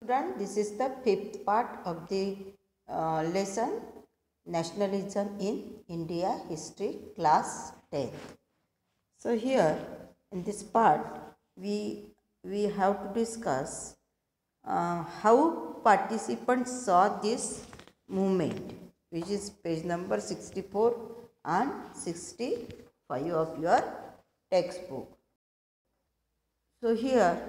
Student, this is the fifth part of the lesson Nationalism in India History, class 10. So here in this part we have to discuss how participants saw this movement, which is page number 64 and 65 of your textbook. So here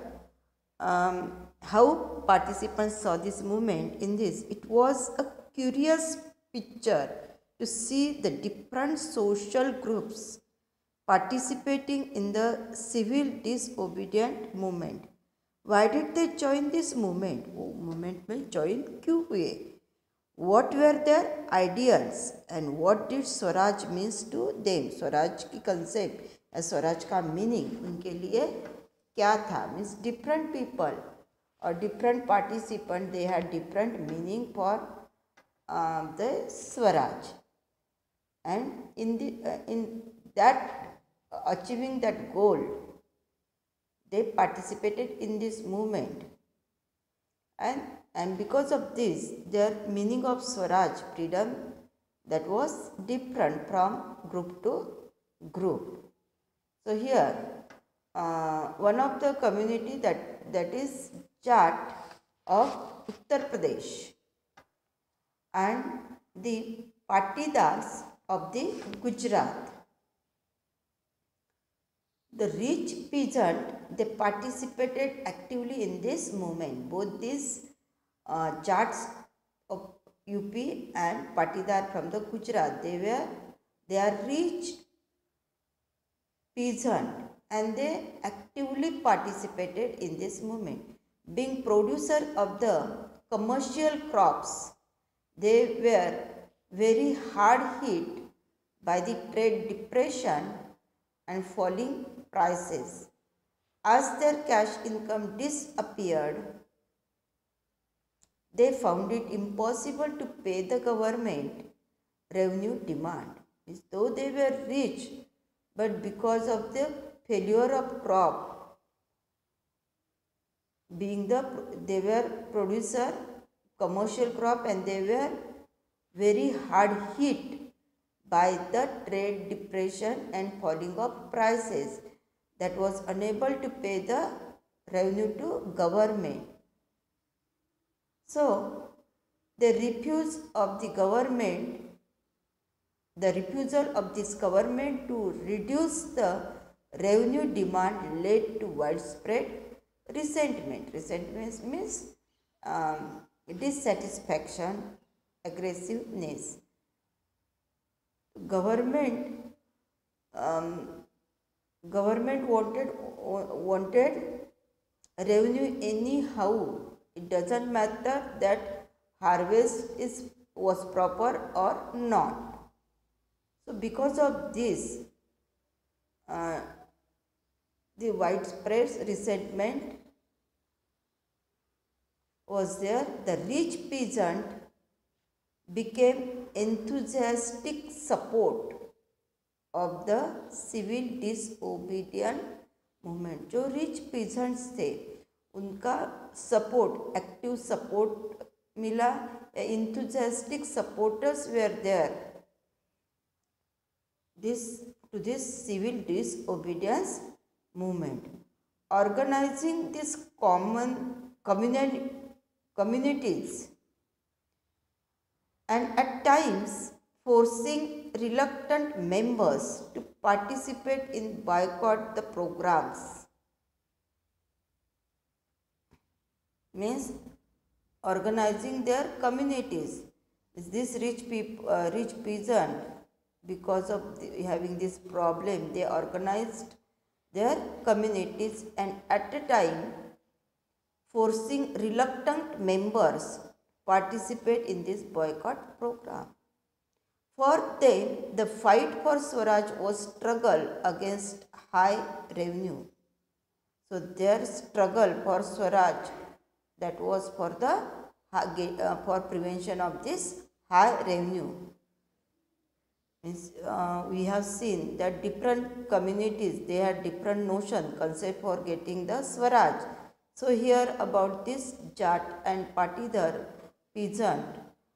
how participants saw this movement in this, it was a curious picture to see the different social groups participating in the civil disobedient movement. Why did they join this movement? Movement में join क्यों हुए? What were their ideals and what did Swaraj means to them? Swaraj की concept या स्वराज का meaning उनके लिए क्या था? Means different people or different participants, they had different meaning for the Swaraj, and in that achieving that goal, they participated in this movement, and because of this, their meaning of Swaraj, freedom, that was different from group to group. So here one of the community that is Jat of Uttar Pradesh and the Patidars of the Gujarat. The rich peasant, they participated actively in this movement. Both these Jats of UP and Patidar from the Gujarat, they are rich peasant and they actively participated in this movement. Being producer of the commercial crops, they were very hard hit by the trade depression and falling prices. As their cash income disappeared, they found it impossible to pay the government revenue demand. Though they were rich, but because of the failure of crop, they were producer commercial crop and they were very hard hit by the trade depression and falling of prices, that was unable to pay the revenue to government. So the refusal of this government to reduce the revenue demand led to widespread resentment. Resentment means dissatisfaction, aggressiveness. Government wanted revenue anyhow. It doesn't matter that harvest was proper or not. So because of this, the widespread resentment was there. The rich peasant became enthusiastic support of the civil disobedient movement. जो rich peasants थे उनका support, active support मिला, enthusiastic supporters were there to this civil disobedience movement. Organizing these communities and at times forcing reluctant members to participate in boycott the programs. Means organizing their communities. This rich peasant, because of having this problem, they organized their communities and at a time forcing reluctant members participate in this boycott program. For them, the fight for Swaraj was struggle against high revenue. So their struggle for Swaraj, that was for the for prevention of this high revenue. Means, we have seen that different communities, they had different notion, concept for getting the Swaraj. So here about this Jat and Patidar peasant,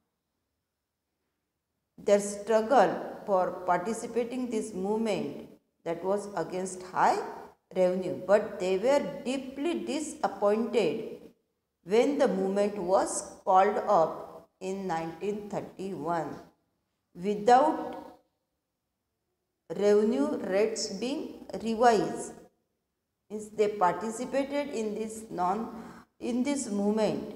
their struggle for participating this movement that was against high revenue, but they were deeply disappointed when the movement was called up in 1931 without revenue rates being revised. Means they participated in this movement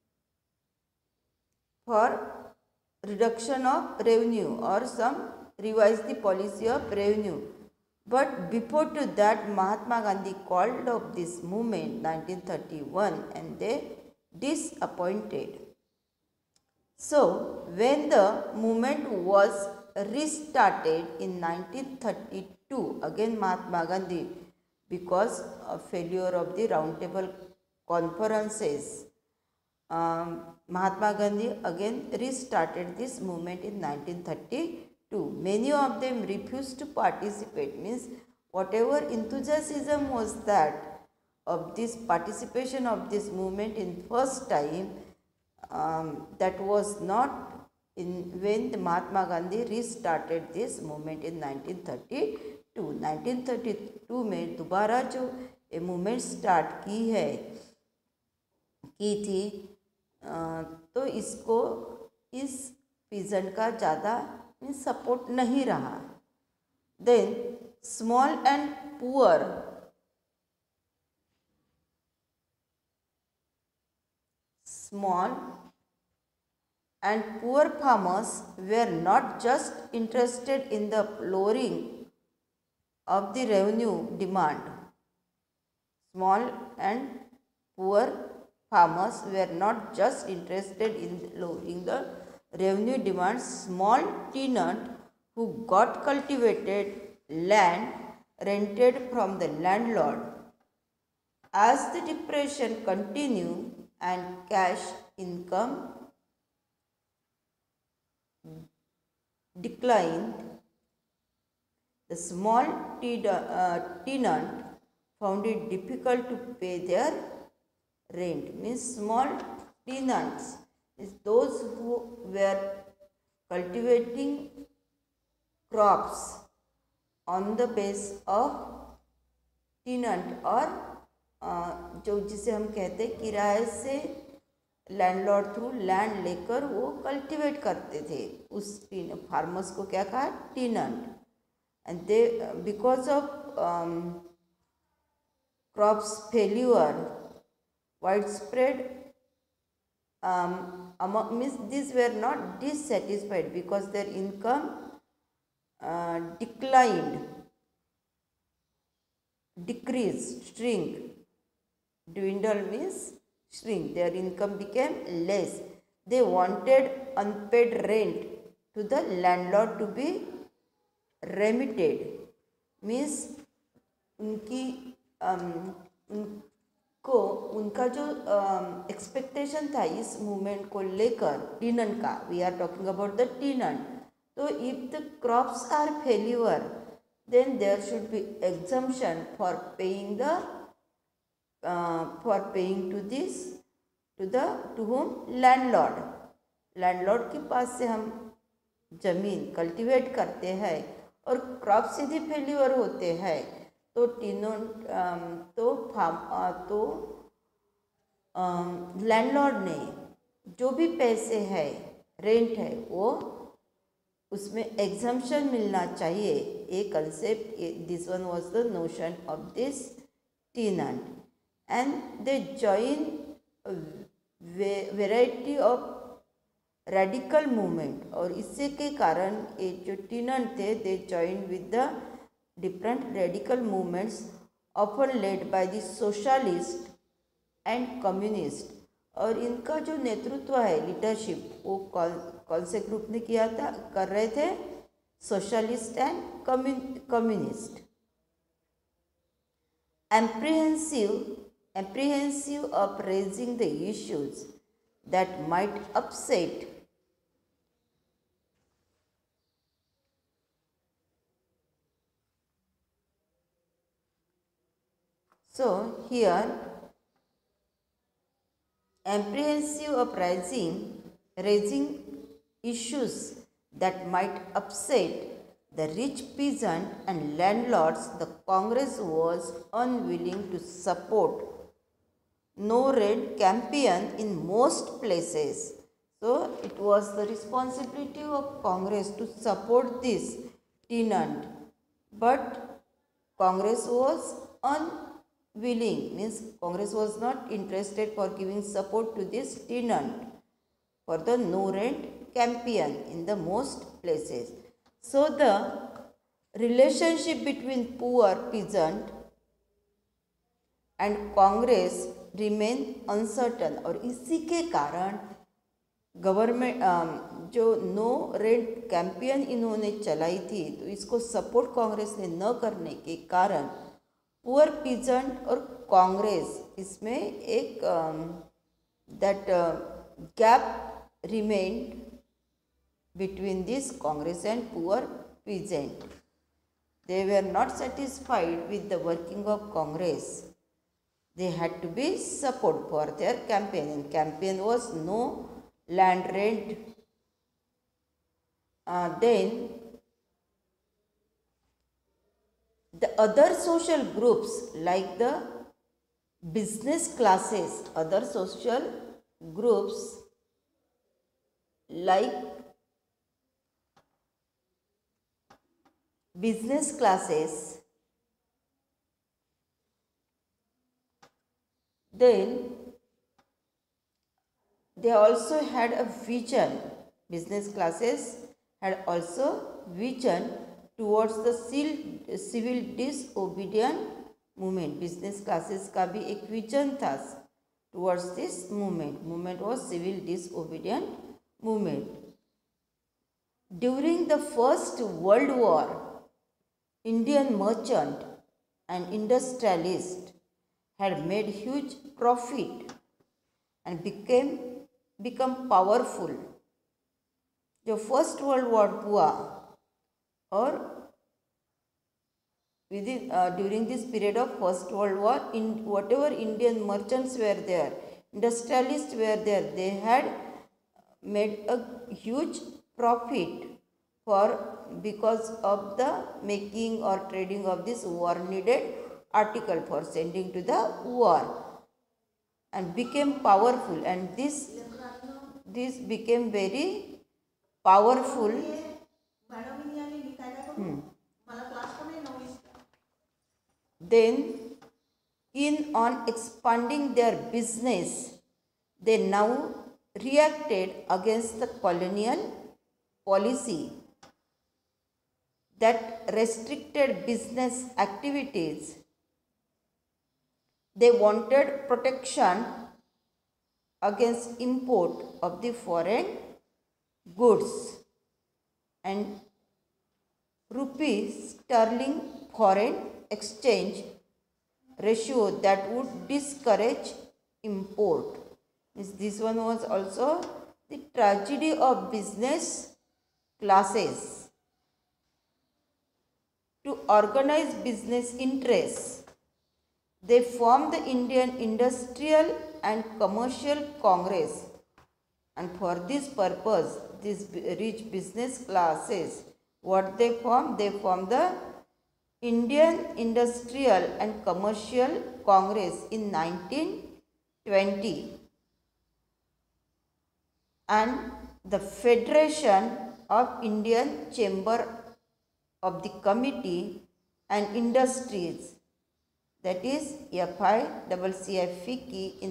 for reduction of revenue or some revise the policy of revenue. But before to that, Mahatma Gandhi called up this movement 1931 and they disappointed. So when the movement was restarted in 1932, again Mahatma Gandhi, because of failure of the roundtable conferences, Mahatma Gandhi again restarted this movement in 1932. Many of them refused to participate, means whatever enthusiasm was that of this participation of this movement in first time, that was not in when the Mahatma Gandhi restarted this movement in 1932. 1932 में दोबारा जो ये movement start की थी, तो इसको इस peasant का ज़्यादा सपोर्ट नहीं रहा. Then small and poor farmers were not just interested in the lowering of the revenue demand. Small and poor farmers were not just interested in lowering the revenue demand. Small tenant who got cultivated land rented from the landlord. As the depression continued and cash income declined, the small tenant found it difficult to pay their rent. Means small tenants is those who were cultivating crops on the base of tenant और जो जिसे हम कहते हैं किराए से landlord through land लेकर वो कल्टीवेट करते थे, उस फार्मर्स को क्या कहा, tenant. And they because of crops failure wide spread means this were not dissatisfied because their income declined, decreased, shrink. Dwindle means shrink. Their income became less. They wanted unpaid rent to the landlord to be remitted. Means उनका जो expectation था इस movement को लेकर tenant का, we are talking about the tenant. तो if the crops are failure, then there should be exemption for paying to whom, landlord के पास से हम जमीन कल्टीवेट करते हैं और क्रॉप सीधे फेल्यूर होते हैं, तो लैंडलॉर्ड ने जो भी पैसे है रेंट है वो उसमें एग्जम्पशन मिलना चाहिए. A concept, this one was the notion of this tenant. And they join variety of radical movement, और इससे के कारण ये जो टेनेंट थे they join with the different radical movements often led by the socialist and communist. और इनका जो नेतृत्व है, लीडरशिप, वो कौन से ग्रुप ने किया था, कर रहे थे, socialist and communist. apprehensive of raising the issues that might upset so here apprehensive of raising issues that might upset the rich peasant and landlords, the Congress was unwilling to support no rent campaign in most places. So it was the responsibility of Congress to support this tenant, but Congress was unwilling, means Congress was not interested for giving support to this tenant for the no rent campaign in the most places. So the relationship between poor peasant and Congress remain uncertain, और इसी के कारण government जो no rent campaign इन्होंने चलाई थी, तो इसको सपोर्ट कांग्रेस ने न करने के कारण पुअर पीजेंट और कांग्रेस इसमें एक that gap remained between this Congress and poor peasant. They were not satisfied with the working of Congress. They had to be support for their campaign, and campaign was no land rent. Then the other social groups like the business classes, other social groups like business classes, then they also had a vision. Business classes had also vision towards the civil disobedient movement. Business classes का भी एक vision था towards this movement. Movement was civil disobedient movement. During the First World War, Indian merchant and industrialist had made huge profit and become powerful. जो first world war हुआ, और within during this period of First World War, in whatever Indian merchants were there, industrialists were there, they had made a huge profit for because of the making or trading of this war needed article for sending to the war, and became powerful, and this became very powerful. Then in on expanding their business, they now reacted against the colonial policy that restricted business activities. They wanted protection against import of the foreign goods, and rupee sterling foreign exchange ratio that would discourage import. This one was also the tragedy of business classes. To organize business interests, they formed the Indian Industrial and Commercial Congress, and for this purpose, these rich business classes, what they formed the Indian Industrial and Commercial Congress in 1920, and the Federation of Indian Chamber of the Committee and Industries, that is FICCI in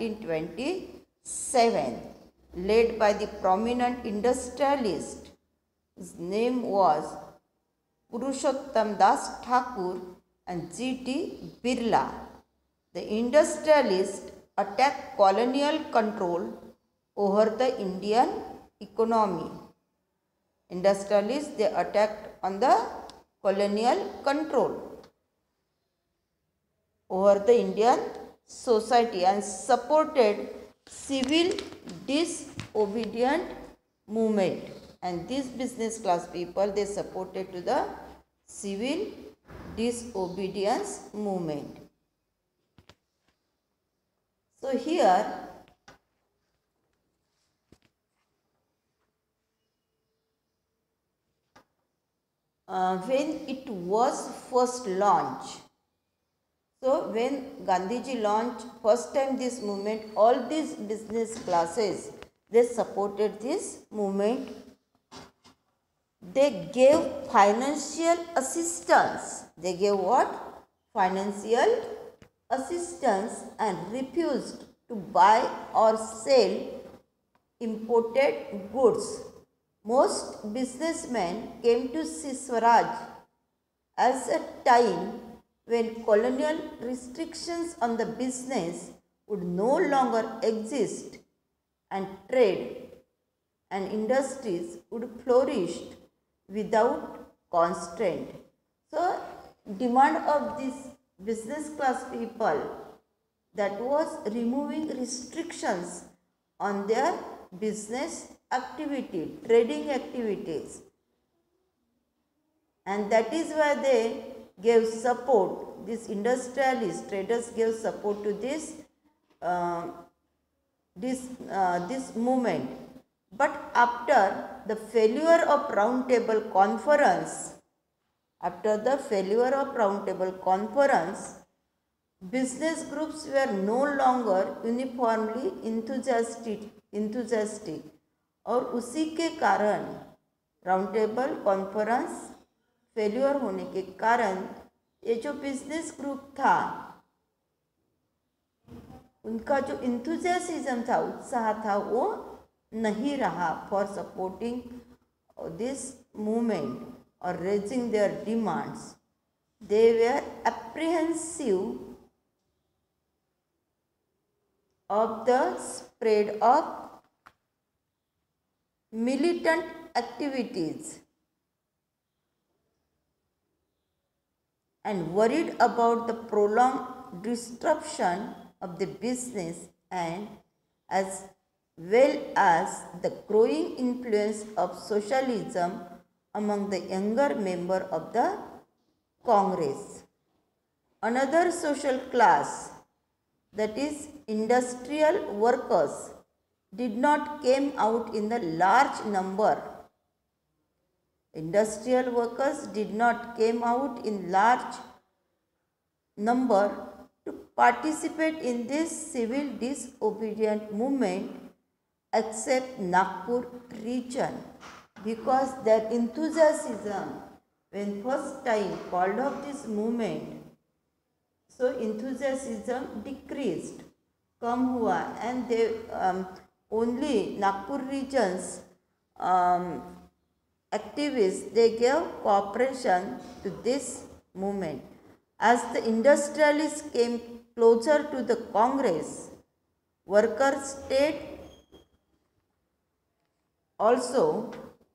1927, led by the prominent industrialist. His name was Purushottam Das Thakur and G.T. Birla. The industrialists attacked colonial control over the Indian economy. Industrialists, they attacked on the colonial control over the Indian society and supported civil disobedient movement. And these business class people, they supported to the civil disobedience movement. So here when it was first launched. So when Gandhiji launched first time this movement, all these business classes, they supported this movement. They gave financial assistance. They gave what? Financial assistance and refused to buy or sell imported goods. Most businessmen came to see Swaraj as a time when colonial restrictions on the business would no longer exist and trade and industries would flourish without constraint. So, demand of these business class people, that was removing restrictions on their business activity, trading activities, and that is why they gave support. These industrialists, traders gave support to this movement. But after the failure of Round Table Conference, business groups were no longer uniformly enthusiastic और उसी के कारण round table conference failure होने के कारण ये जो business group था, उनका जो इंथुजियासिज्म था, उत्साह था, वो नहीं रहा फॉर सपोर्टिंग दिस मूवमेंट और raising their demands. They were apprehensive of the spread of militant activities and worried about the prolonged disruption of the business and as well as the growing influence of socialism among the younger member of the Congress. Another social class, that is industrial workers, did not came out in the large number. Industrial workers did not came out in large number to participate in this civil disobedient movement except Nagpur region, because their enthusiasm when first time called off this movement, so enthusiasm decreased, कम हुआ, and they only Nagpur region's activists, they gave cooperation to this movement. As the industrialists came closer to the Congress, workers stayed also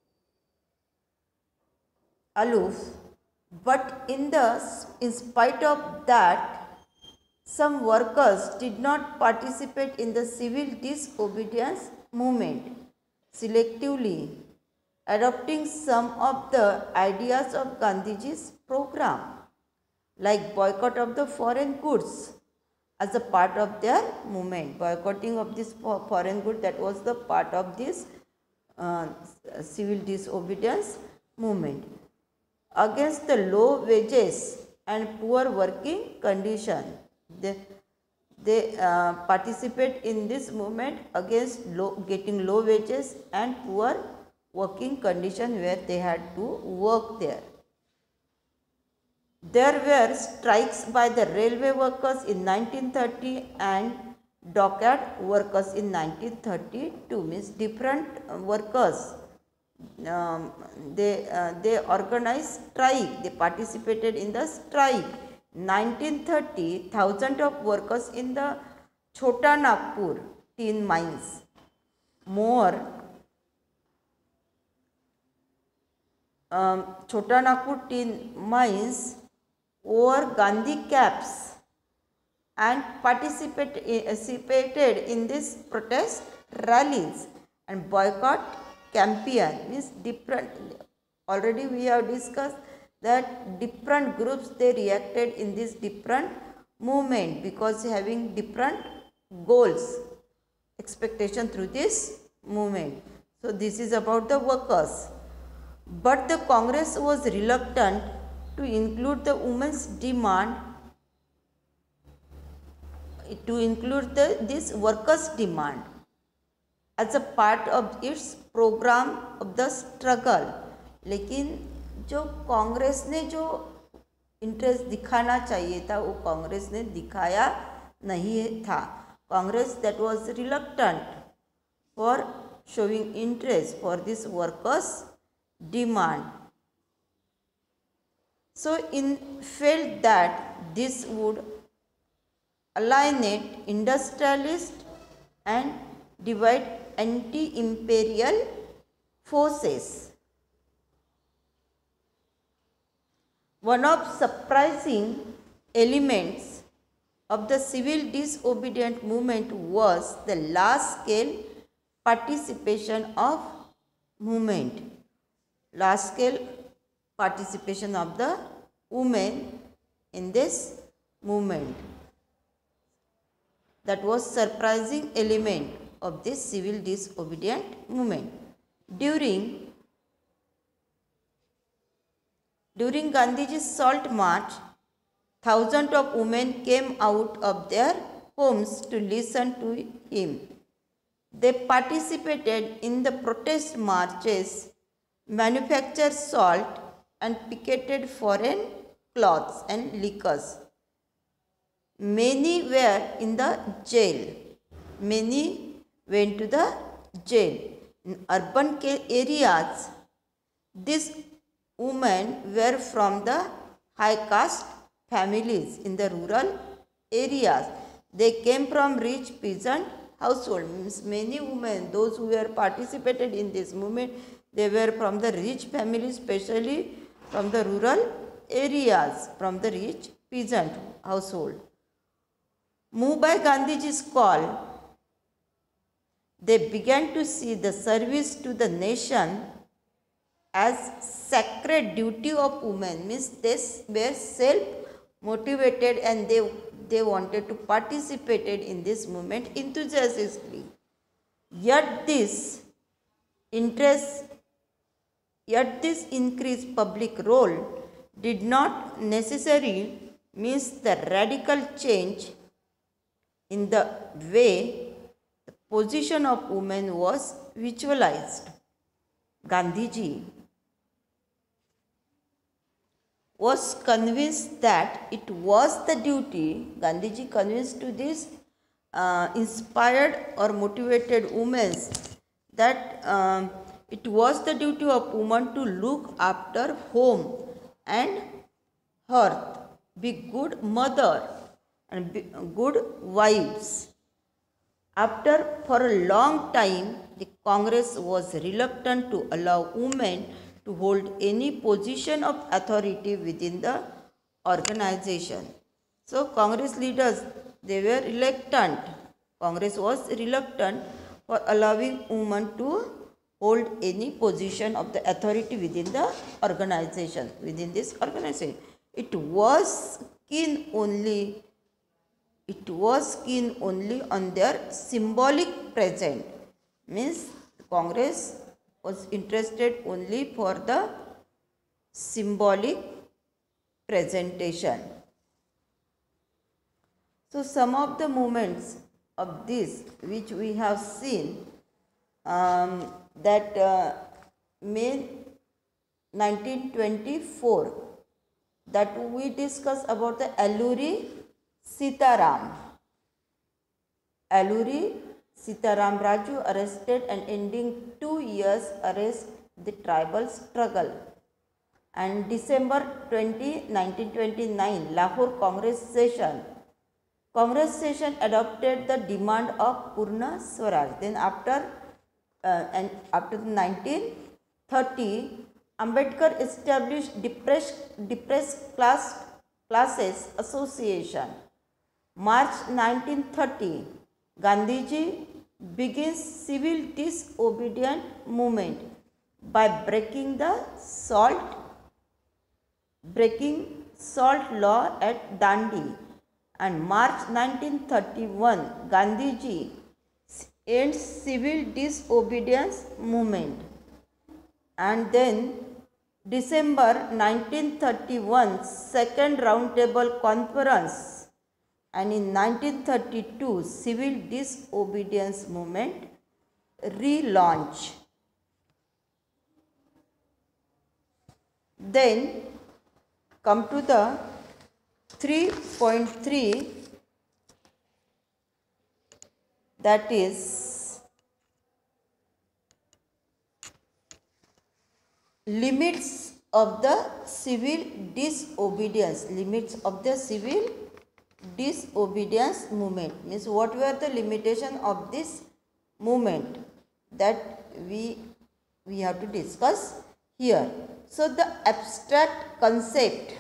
aloof, but in spite of that, some workers did not participate in the civil disobedience movement, selectively adopting some of the ideas of Gandhiji's program, like boycott of the foreign goods as a part of their movement. Boycotting of this foreign good, that was the part of this civil disobedience movement. Against the low wages and poor working condition, they participate in this movement against getting low wages and poor working condition where they had to work there. There were strikes by the railway workers in 1930 and dockyard workers in 1932. Means different workers, they organized strike, they participated in the strike. 1930, thousands of workers in the Chota Nagpur tin mines, more Chota Nagpur tin mines wore Gandhi caps and participated in this protest rallies and boycott campaign. Means different, already we have discussed that different groups, they reacted in this different movement because having different goals, expectation through this movement. So this is about the workers. But the Congress was reluctant to include the women's demand, to include this workers' demand as a part of its program of the struggle. लेकिन जो कांग्रेस ने जो interest दिखाना चाहिए था वो कांग्रेस ने दिखाया नहीं था. Congress that was reluctant for showing interest for this workers demand. So felt that this would alienate industrialists and divide anti-imperial forces. One of surprising elements of the civil disobedient movement was the large-scale participation of movement. Large-scale participation of the women in this movement. That was surprising element of this civil disobedient movement. During Gandhiji's salt march, thousands of women came out of their homes to listen to him. They participated in the protest marches, manufactured salt, and picketed foreign cloths and liquors. Many were in the jail. Many went to the jail. In urban areas, these women were from the high caste families. In the rural areas, they came from rich peasant households. Many women, those who were participated in this movement, they were from the rich families, especially from the rural areas, from the rich peasant household. Moved by Gandhiji's call, they began to see the service to the nation as sacred duty of women. Means they were self-motivated and they wanted to participate in this movement enthusiastically. Yet this increased public role did not necessarily means the radical change in the way the position of women was visualized. Gandhiji was convinced that it was the duty, Gandhiji convinced to this inspired or motivated women that it was the duty of women to look after home and hearth, be good mother and be good wives. For a long time, the Congress was reluctant to allow women to hold any position of authority within the organization. So, Congress leaders, they were reluctant. Congress was reluctant for allowing women to hold any position of the authority within the organization, within this organization. It was keen only on their symbolic presence. Means Congress was interested only for the symbolic presentation. So some of the movements of this which we have seen that May 1924, that we discuss about the Alluri Sitaram. Alluri Sitaram Raju arrested and ending 2 years arrest the tribal struggle. And December 20, 1929, Lahore Congress session adopted the demand of Purna Swaraj. Then after 1930, Ambedkar established depressed classes association. March 1930, Gandhiji begins civil disobedient movement by breaking salt law at Dandi. And March 1931, Gandhiji ends civil disobedience movement. And then December 1931 Second Roundtable Conference, and in 1932 Civil Disobedience Movement relaunch. Then come to the 3.3, that is limits of the civil disobedience. Limits of the civil disobedience movement means what were the limitation of this movement, that we have to discuss here. So the abstract concept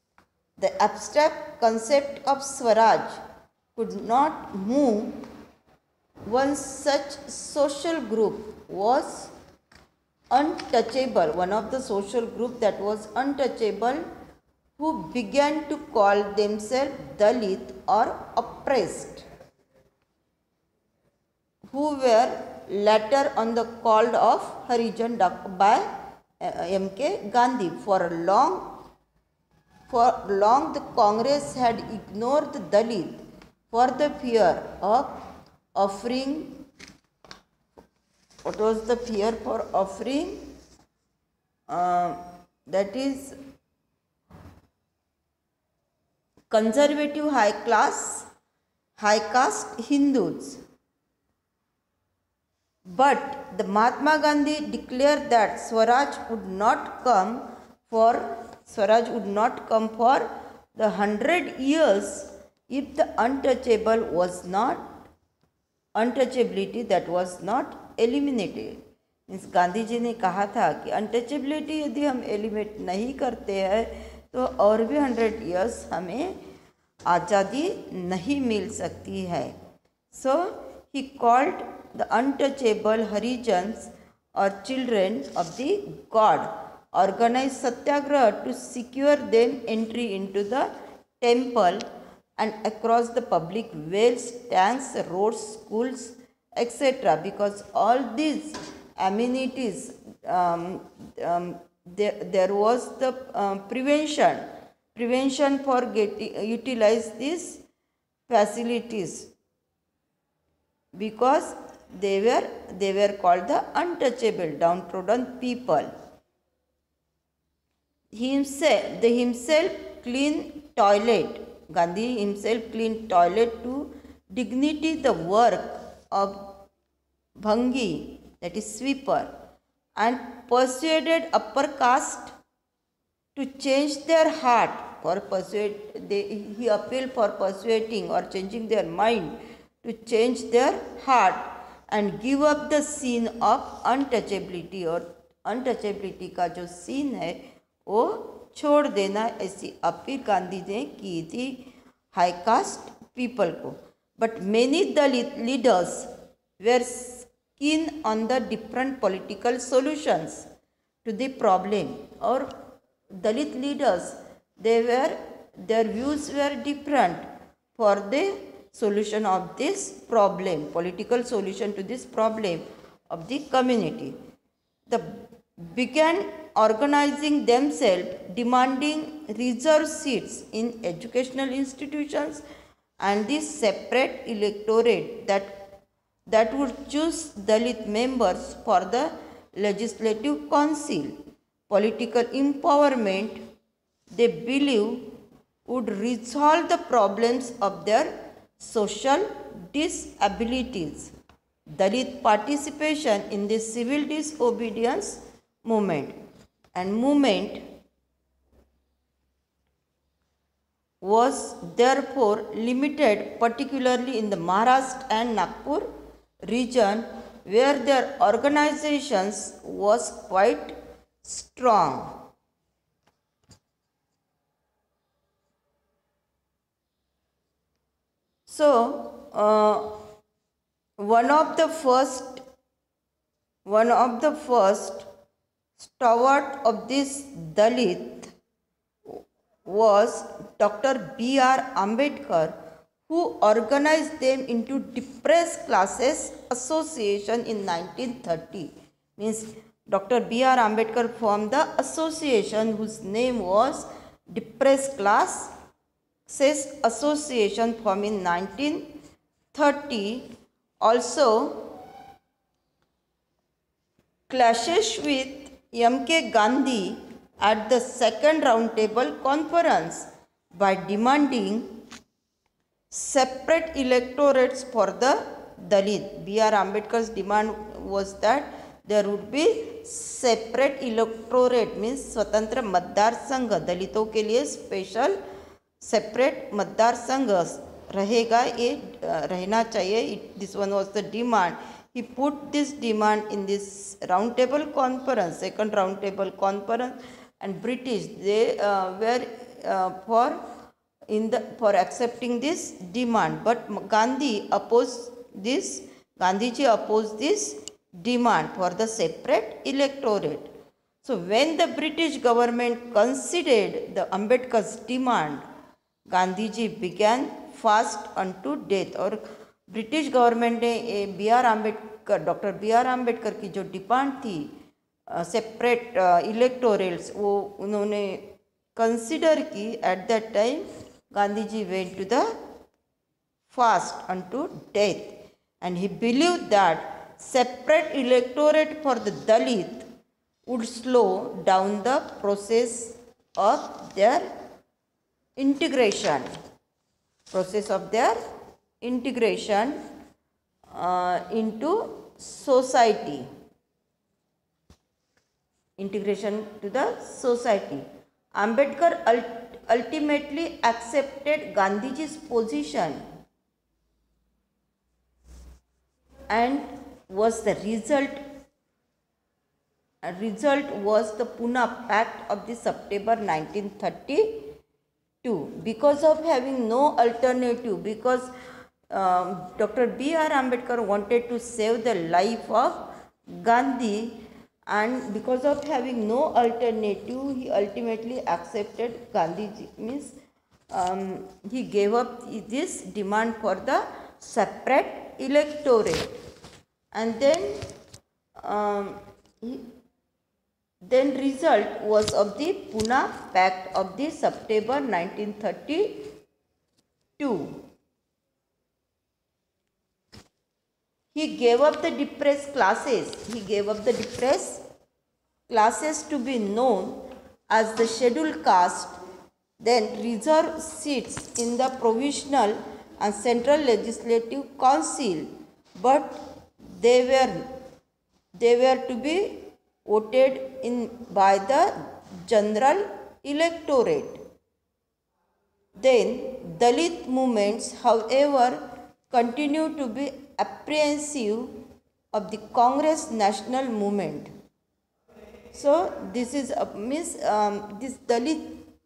of Swaraj could not move one such social group was untouchable, one of the social group that was untouchable, who began to call themselves Dalit or oppressed, who were later on the called of Harijan by M.K. Gandhi. For long the Congress had ignored the Dalit for the fear of offering. What was the fear for offering? That is conservative high caste Hindus. But the Mahatma Gandhi declared that Swaraj would not come for the 100 years if the untouchability that was not eliminated. Means Gandhi ji ने कहा था कि untouchability यदि हम eliminate नहीं करते हैं तो और भी 100 इयर्स हमें आज़ादी नहीं मिल सकती है. So he called the untouchable Harijans or children of the God organized satyagraha to secure them entry into the temple and across the public wells, tanks, roads, schools, etc. Because all these amenities, there was the prevention for utilize these facilities, because they were called the untouchable, downtrodden people. Himself cleaned toilet. Gandhi himself cleaned toilet to dignity the work of bhangi, that is sweeper, and persuaded upper caste to change their heart. He appealed for persuading or changing their mind, to change their heart and give up the scene of untouchability, और untouchability का जो scene है वो छोड़ देना, ऐसी appeal Gandhi ने की थी हाई कास्ट पीपल को. But many Dalit leaders were keen on the different political solutions to the problem. और Dalit leaders, their views were different for the solution of this problem, political solution to this problem of the community. They began organizing themselves, demanding reserved seats in educational institutions and the separate electorate that would choose Dalit members for the legislative council. Political empowerment, they believe, would resolve the problems of their social disabilities. Dalit participation in the civil disobedience movement was therefore limited, particularly in the Maharashtra and Nagpur region, where their organizations was quite strong. So, one of the first stalwart of this Dalit was Dr. B.R. Ambedkar, who organized them into Depressed Classes Association in 1930. Means Dr. B.R. Ambedkar formed the association whose name was Depressed Classes Association, formed in 1930. Also clashes with M.K. Gandhi at the second roundtable conference by demanding separate electorates for the Dalit. B.R. Ambedkar's demand was that there would be separate electorate, means स्वतंत्र मतदार संघ, दलितों के लिए special separate मतदार संघ रहेगा, ये रहना चाहिए. This one was the demand. He put this demand in this round table conference, second round table conference, and British, they were for accepting this demand, but Gandhiji opposed this demand for the separate electorate. So when the British government considered the Ambedkar's demand, Gandhiji began fast unto death. और British government ने doctor B R Ambedkar की जो demand थी separate electorals, वो उन्होंने consider की. At that time Gandhi ji went to the fast unto death, and he believe that separate electorate for the Dalit would slow down the process of their integration. Into society, integration to the society. Ambedkar ultimately accepted Gandhiji's position, and was the result was the Pune Pact of the September 1932. Because of having no alternative, because Dr. B.R. Ambedkar wanted to save the life of Gandhi, and because of having no alternative, he ultimately accepted Gandhiji, means he gave up this demand for the separate electorate. And then result was of the Pune Pact of the September 1932. He gave up the depressed classes to be known as the scheduled caste, then reserved seats in the provisional and central legislative council, but they were to be voted in by the general electorate. Then Dalit movements, however, continue to be apprehensive of the Congress national movement. So this is this Dalit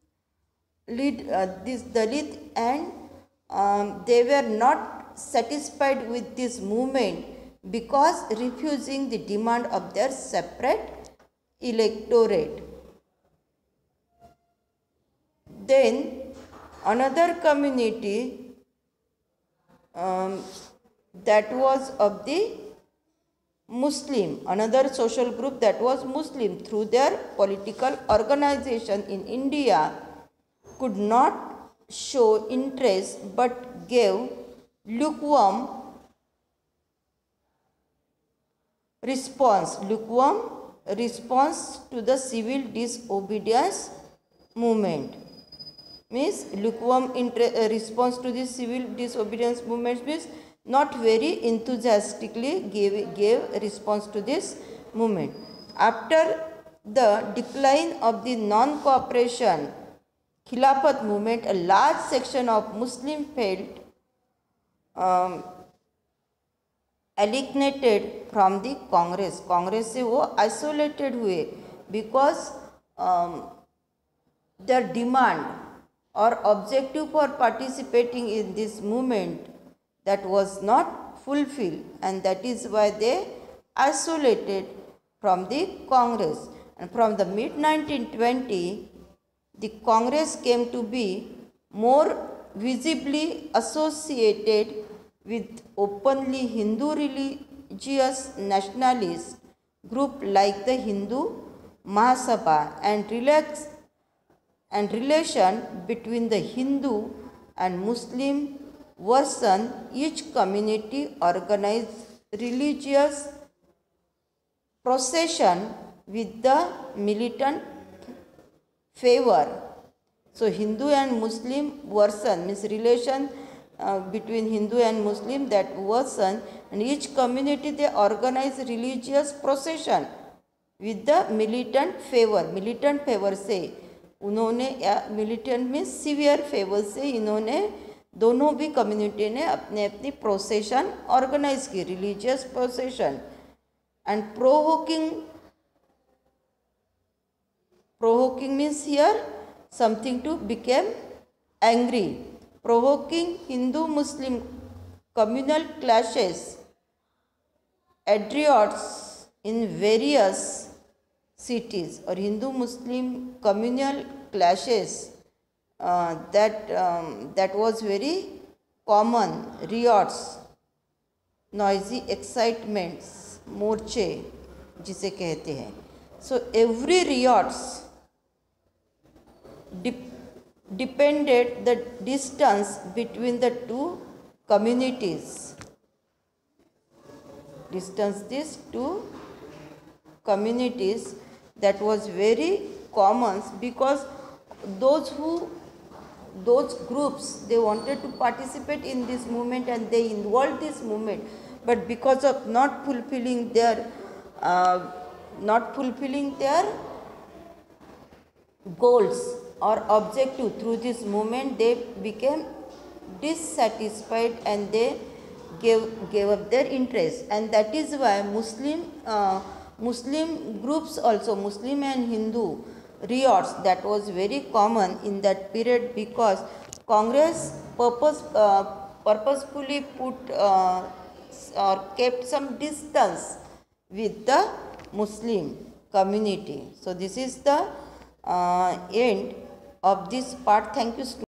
and they were not satisfied with this movement because refusing the demand of their separate electorate. Then another community that was of the Muslim, another social group that was Muslim, through their political organization in India, could not show interest but gave lukewarm response to the civil disobedience movement. Means lukewarm response to the civil disobedience movement means not very enthusiastically gave response to this movement. After the decline of the non-cooperation Khilafat movement, a large section of Muslim felt alienated from the Congress. Congress से वो isolated हुए because their demand or objective for participating in this movement that was not fulfilled, and that is why they isolated from the Congress. And from the mid 1920, the Congress came to be more visibly associated with openly Hindu religious nationalists group like the Hindu Mahasabha and relation between the Hindu and Muslim version. Each community organized religious procession with the militant favor. So Hindu and Muslim version means relation between Hindu and Muslim, that version, and each community they organize religious procession with the militant favor. Militant favor से उन्होंने, militant means severe favor से इन्होंने दोनों भी community ने अपने अपनी procession organise की, religious procession. And provoking means here something to become angry. Provoking Hindu Muslim communal clashes, adriots in various cities, or Hindu Muslim communal clashes that was very common. Riots, noisy excitements, मोर्चे जिसे कहते हैं. So every riots depended the distance between the two communities. Distance these two communities, that was very common, because those groups they wanted to participate in this movement and they involved this movement, but because of not fulfilling their goals or objective through this movement, they became dissatisfied and they gave up their interest. And that is why Muslim groups also, Muslim and Hindu riots, that was very common in that period, because Congress purposefully put or kept some distance with the Muslim community. So this is the end of this part. Thank you, students.